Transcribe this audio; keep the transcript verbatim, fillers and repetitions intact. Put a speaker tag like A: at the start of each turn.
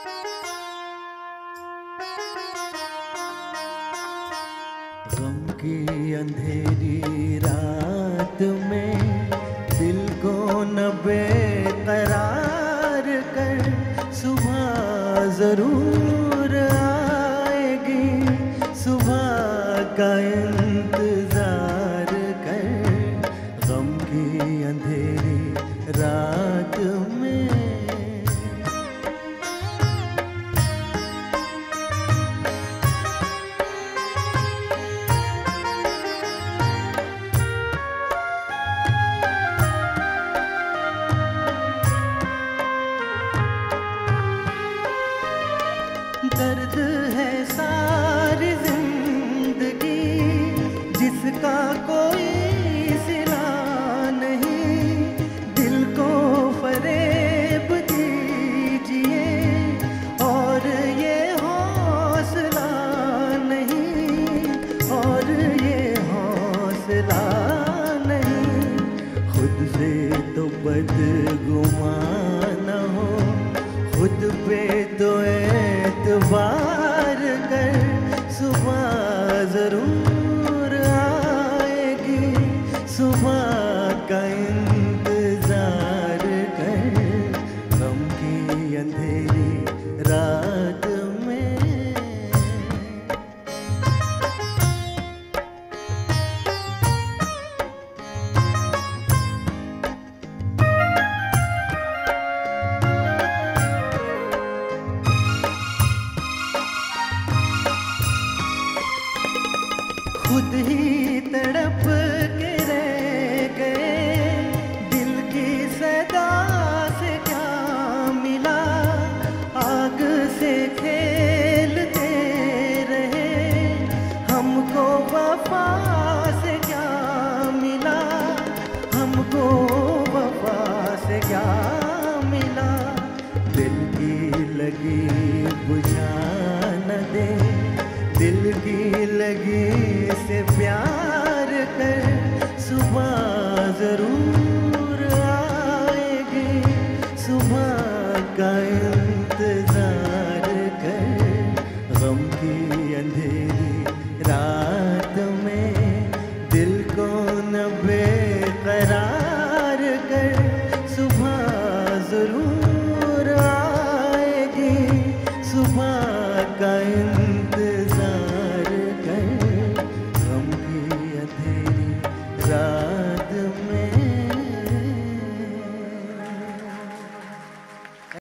A: गम की अंधेरी रात में दिल को न बेकरार कर, सुबह जरूर आएगी, सुबह का इंतजार कर। गम की अंधेरी रात में दर्द है सारी जिंदगी जिसका कोई सिला नहीं, दिल को फरेब दीजिए और ये हौसला नहीं, और ये हौसला नहीं। खुद से तो बदगुमान हो, खुद पे तो एतबार